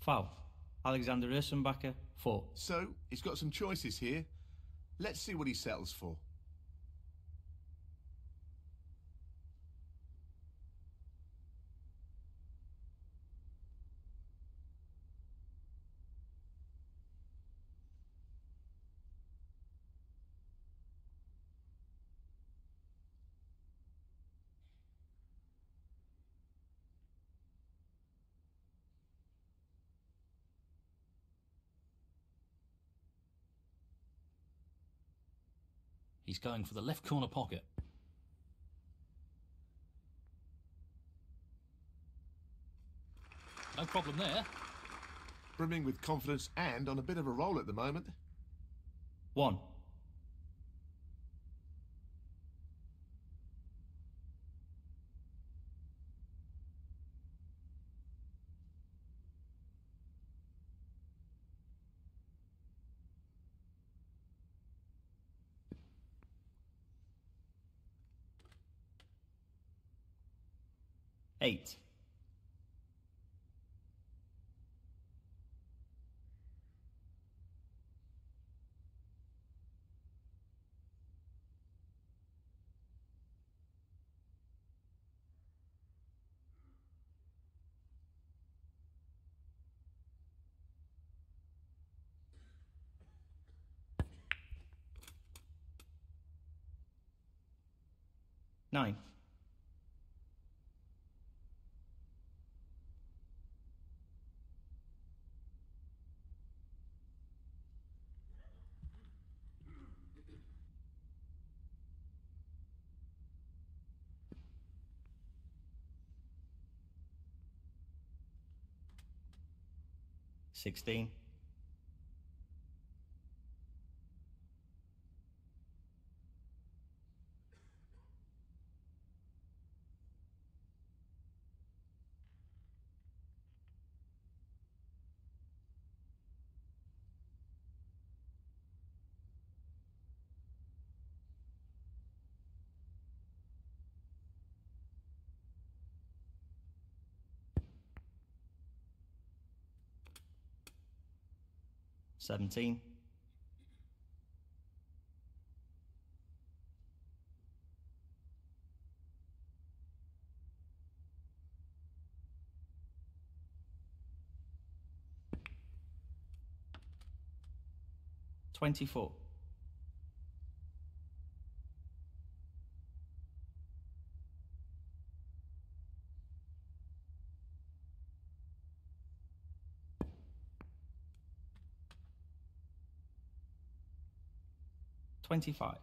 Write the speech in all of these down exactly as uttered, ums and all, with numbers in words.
Foul. Alexander Ursenbacher, four. So, he's got some choices here. Let's see what he settles for. He's going for the left corner pocket. No problem there. Brimming with confidence and on a bit of a roll at the moment. One. Eight. Nine. Sixteen. Seventeen. Twenty-four. Twenty-five.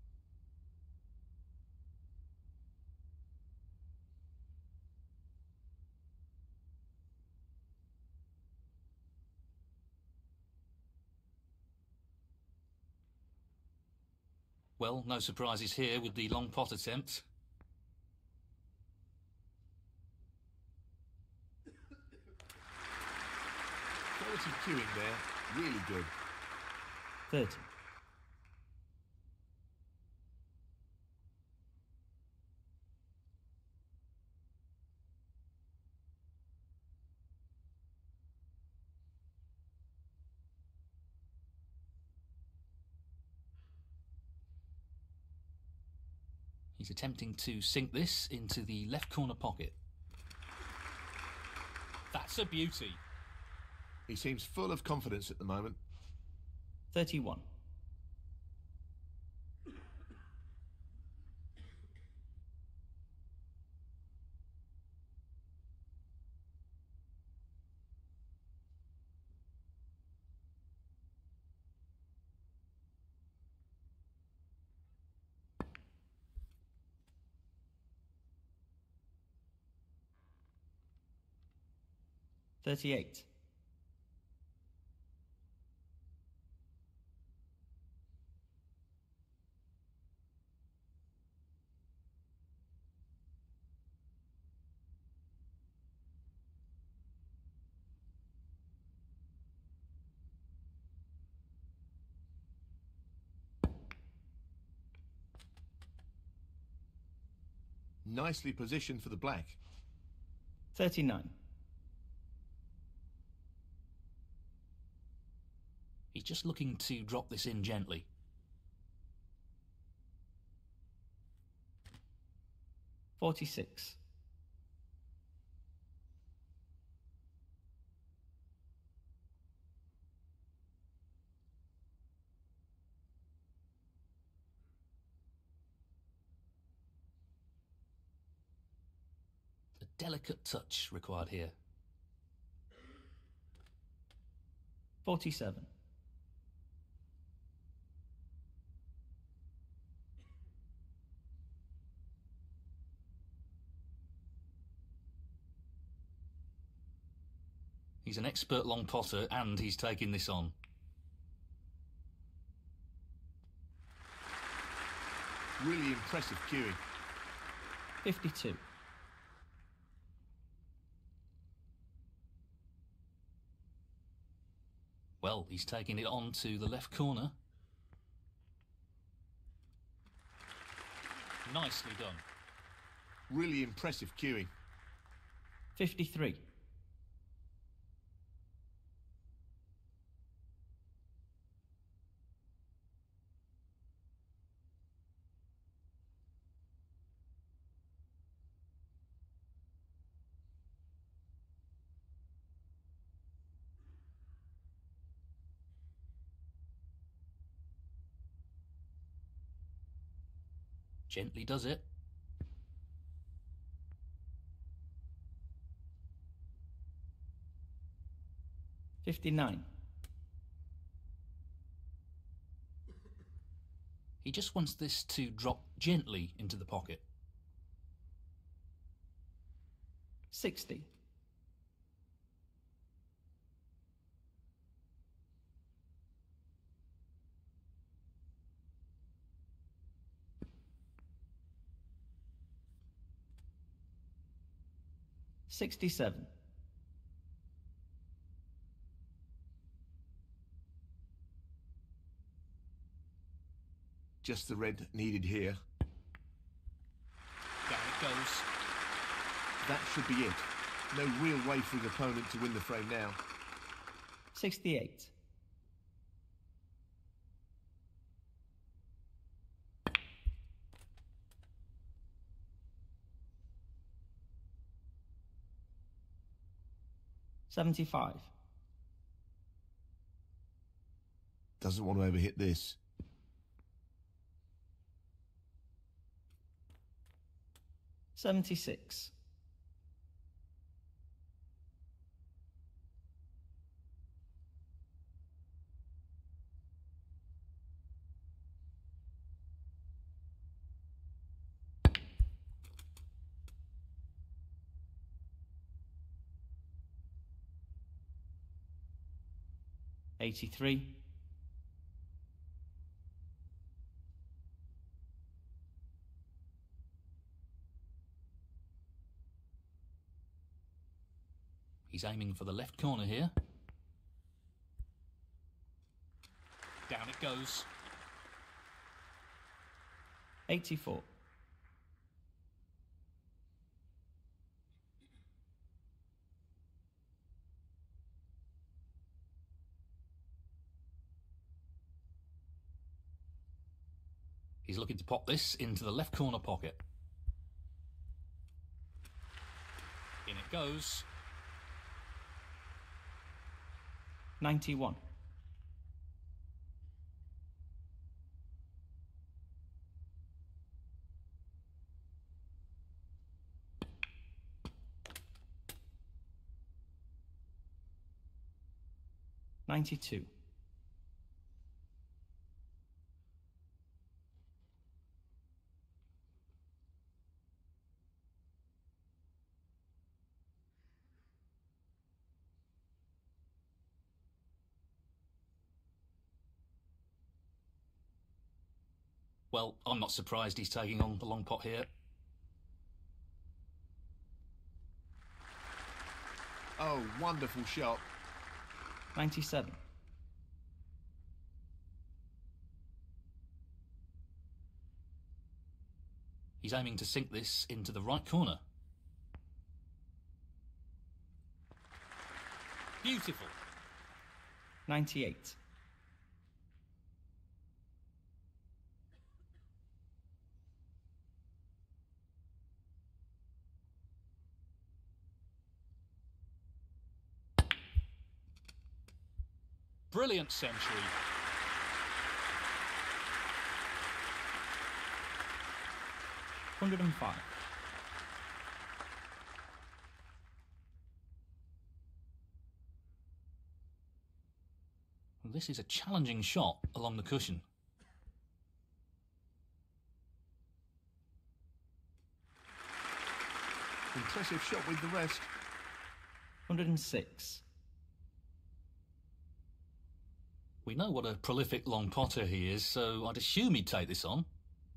Well, no surprises here with the long pot attempt. Quality cueing there, really good. Thirty. He's attempting to sink this into the left corner pocket. That's a beauty. He seems full of confidence at the moment. Thirty-one. Thirty-eight. Nicely positioned for the black. Thirty-nine. just looking to drop this in gently. Forty-six. A delicate touch required here. Forty-seven. He's an expert long potter and he's taking this on. Really impressive cueing. Fifty-two. Well, he's taking it on to the left corner. Nicely done. Really impressive cueing. Fifty-three. Gently does it. Fifty-nine. He just wants this to drop gently into the pocket. Sixty. Sixty-seven. Just the red needed here. Down it goes. That should be it. No real way for his opponent to win the frame now. Sixty-eight. Seventy-five. Doesn't want to overhit this. Seventy-six. Eighty-three. He's aiming for the left corner here. Down it goes. Eighty-four. He's looking to pop this into the left corner pocket. In it goes. Ninety-one. Ninety-two. Well, I'm not surprised he's taking on the long pot here. Oh, wonderful shot. Ninety-seven. He's aiming to sink this into the right corner. Beautiful. Ninety-eight. brilliant century. one hundred and five. This is a challenging shot along the cushion. Impressive shot with the rest. one hundred and six. We know what a prolific long potter he is, so I'd assume he'd take this on.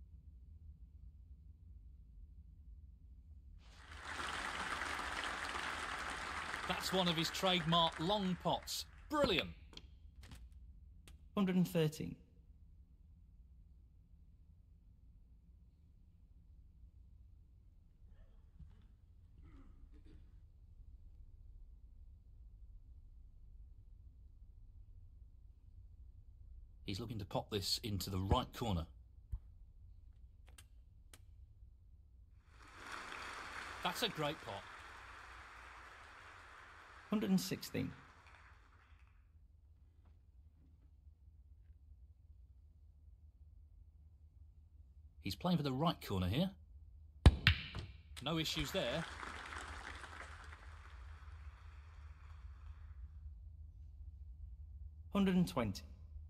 That's one of his trademark long pots. Brilliant. one hundred and thirteen. He's looking to pop this into the right corner. That's a great pot. one hundred and sixteen. He's playing for the right corner here. No issues there. one hundred and twenty.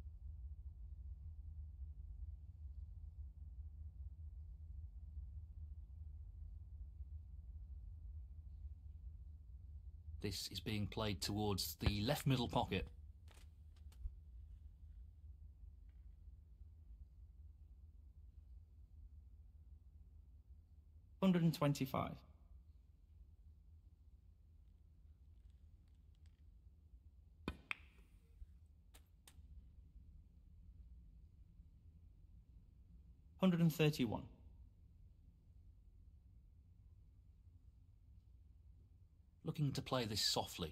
This is being played towards the left middle pocket. one hundred and twenty-five. one hundred and thirty-one. Looking to play this softly.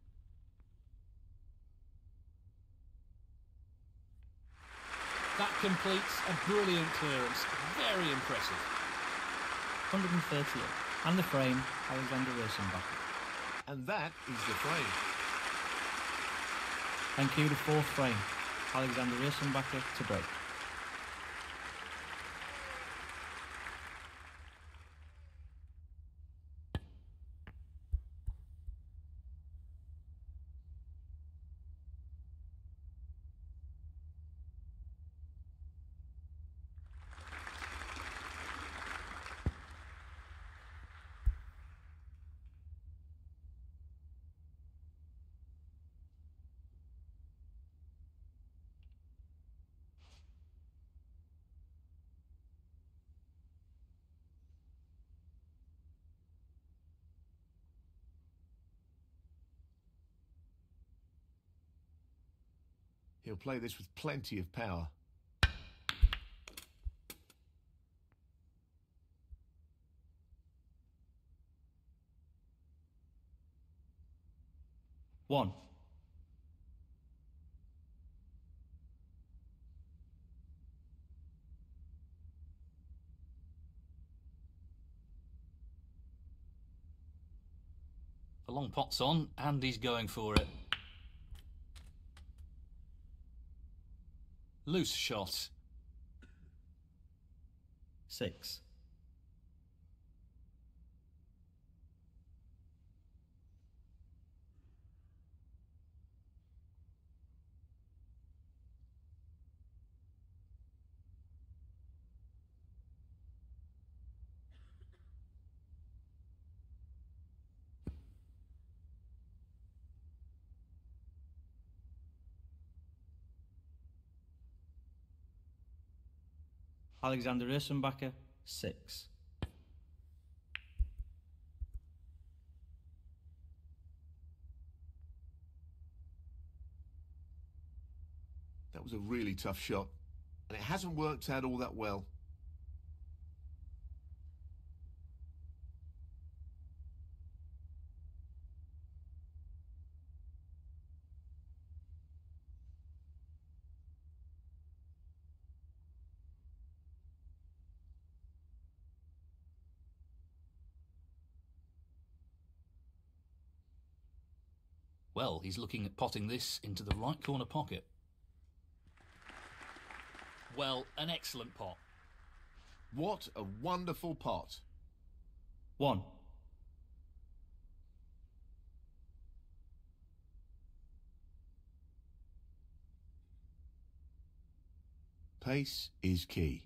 That completes a brilliant clearance. Very impressive. one hundred and thirty-eight. And the frame, Alexander Ursenbacher. And that is the frame. Thank you, the fourth frame, Alexander Ursenbacher to break. He'll play this with plenty of power. One. The long pot's on, and he's going for it. Loose shot. Six. Alexander Ursenbacher, six. That was a really tough shot, and it hasn't worked out all that well. Well, he's looking at potting this into the right corner pocket. Well, an excellent pot. What a wonderful pot. One. Pace is key.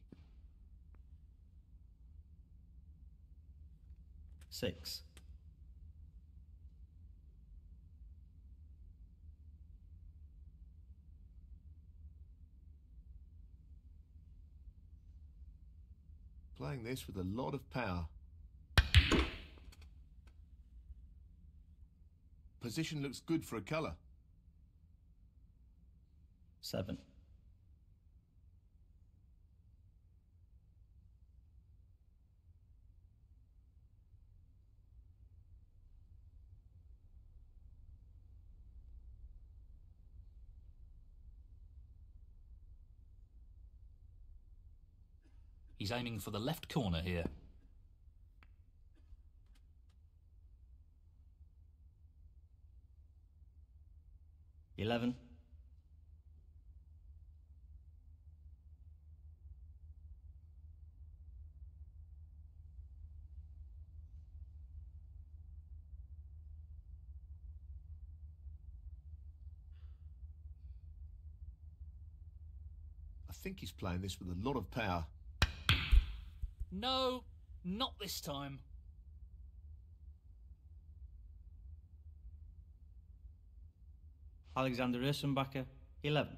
Six. Playing this with a lot of power. Position looks good for a colour. Seven. He's aiming for the left corner here. Eleven. I think he's playing this with a lot of power. No, not this time. Alexander Ursenbacher, eleven.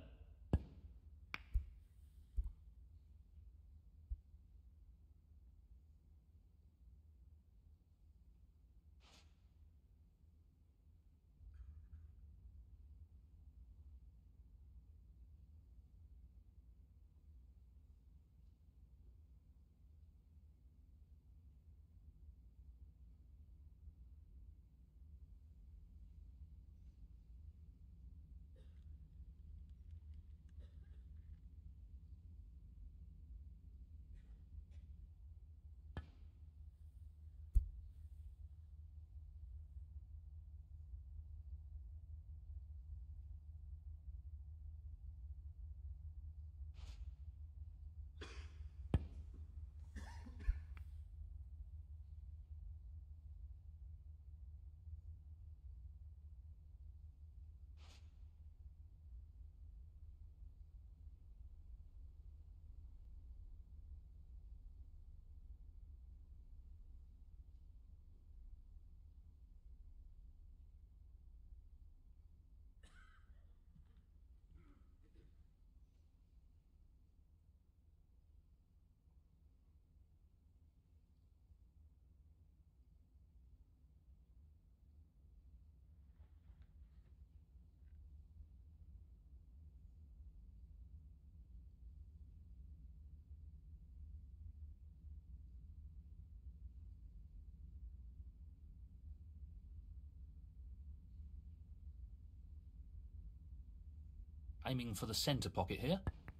Aiming for the centre pocket here.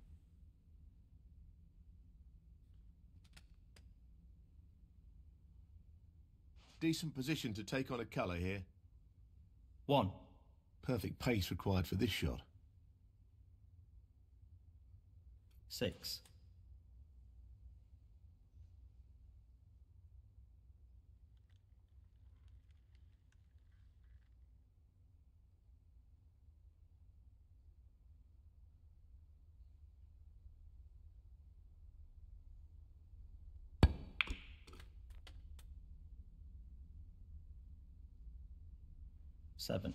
Decent position to take on a colour here. One. Perfect pace required for this shot. Six. Seven.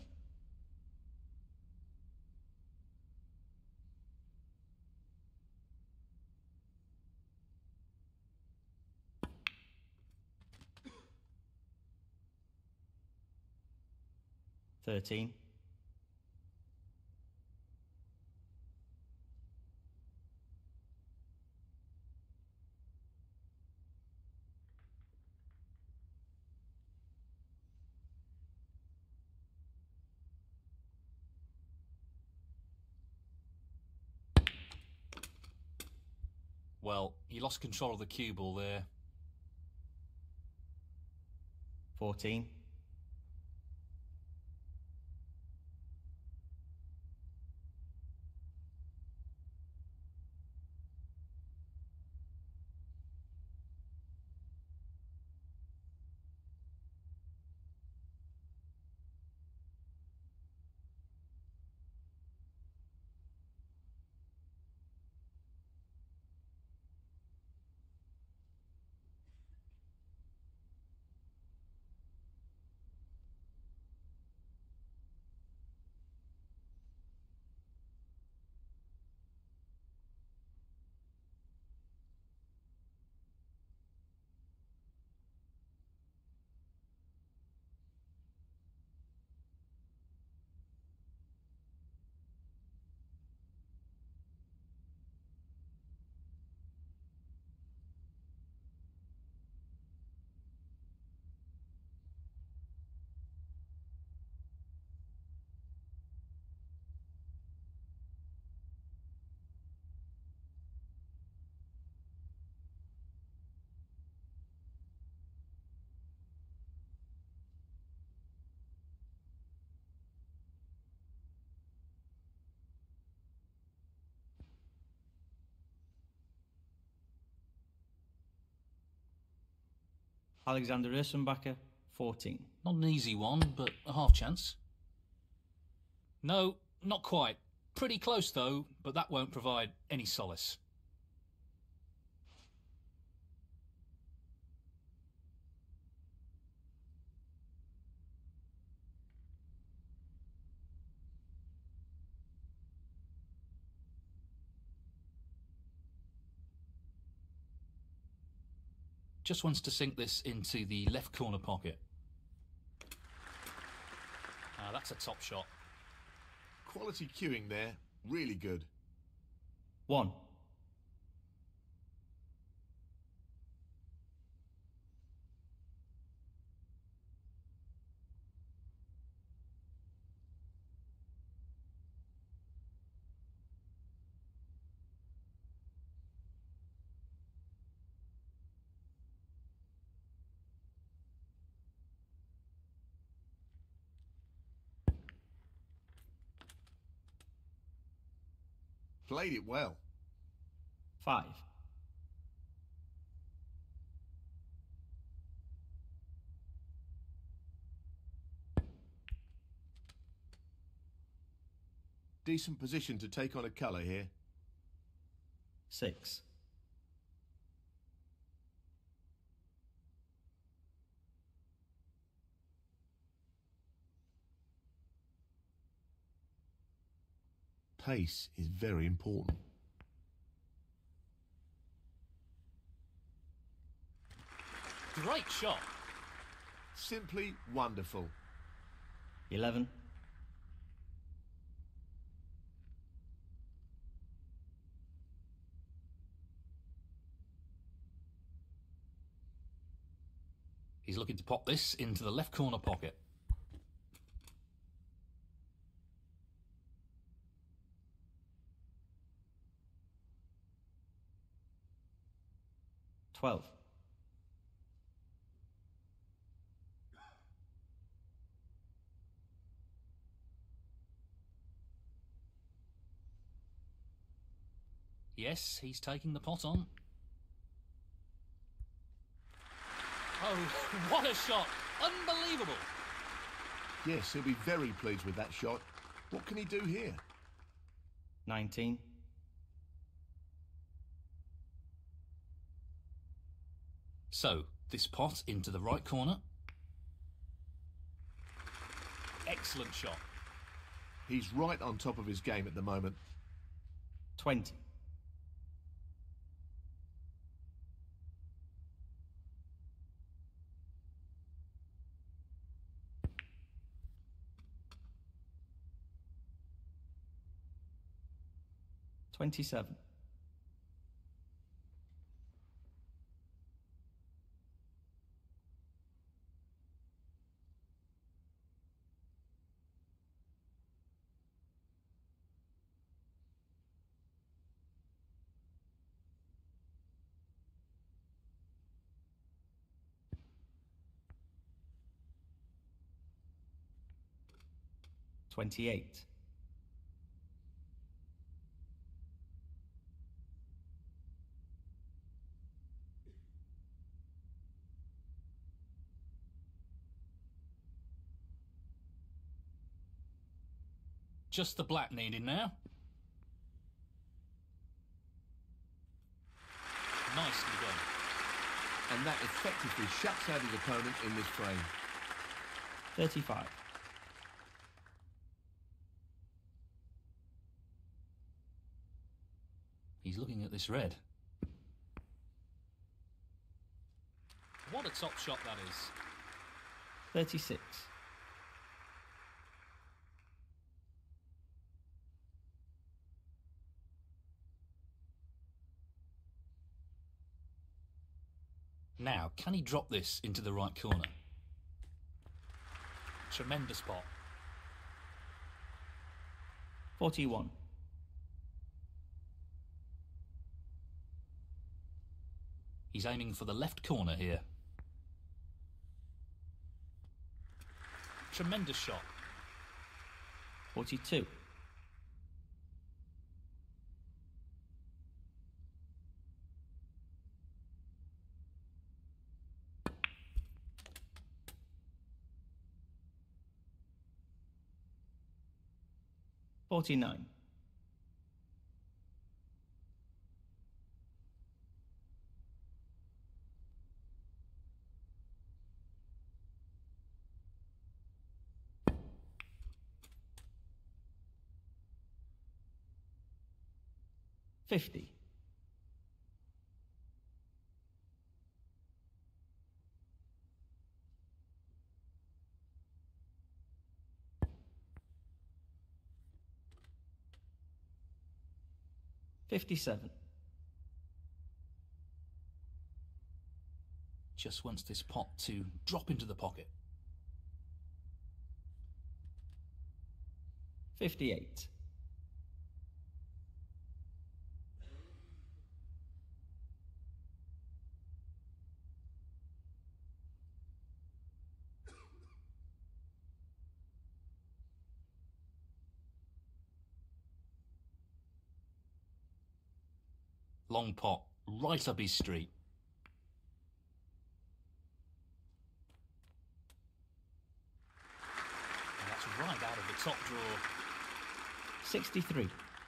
Thirteen. Well, he lost control of the cue ball there. Fourteen. Alexander Ursenbacher, fourteen. Not an easy one, but a half chance. No, not quite. Pretty close though, but that won't provide any solace. Just wants to sink this into the left corner pocket. Ah, that's a top shot. Quality cueing there, really good. One. Played it well. Five. Decent position to take on a colour here. Six. Pace is very important. Great shot. Simply wonderful. Eleven. He's looking to pop this into the left corner pocket. Twelve. Yes, he's taking the pot on. Oh, what a shot! Unbelievable! Yes, he'll be very pleased with that shot. What can he do here? Nineteen. So, this pot into the right corner. Excellent shot. He's right on top of his game at the moment. Twenty. Twenty-seven. Twenty-eight. Just the black needed now. Nicely done. And that effectively shuts out his opponent in this frame. Thirty-five. He's looking at this red. What a top shot that is. Thirty-six. Now, can he drop this into the right corner? Tremendous pot. Forty-one. He's aiming for the left corner here. Tremendous shot. Forty-two. forty-nine. fifty. fifty-seven. Just wants this pot to drop into the pocket. fifty-eight. Long pot, right up his street. And that's right out of the top drawer. sixty-three.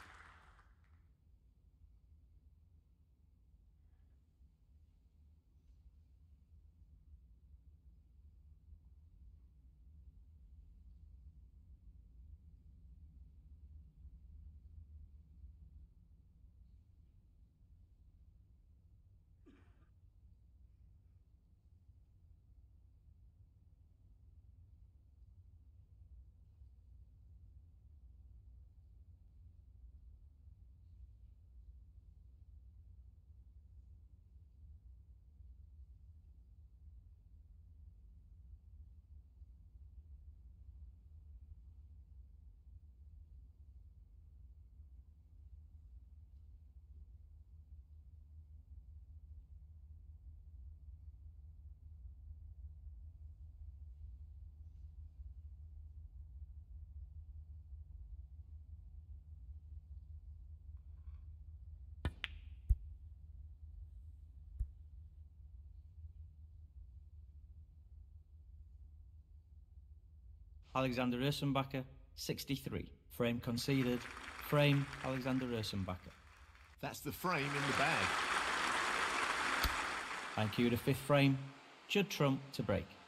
Alexander Ursenbacher, sixty-three. Frame conceded. Frame, Alexander Ursenbacher. That's the frame in the bag. Thank you to fifth frame. Judd Trump to break.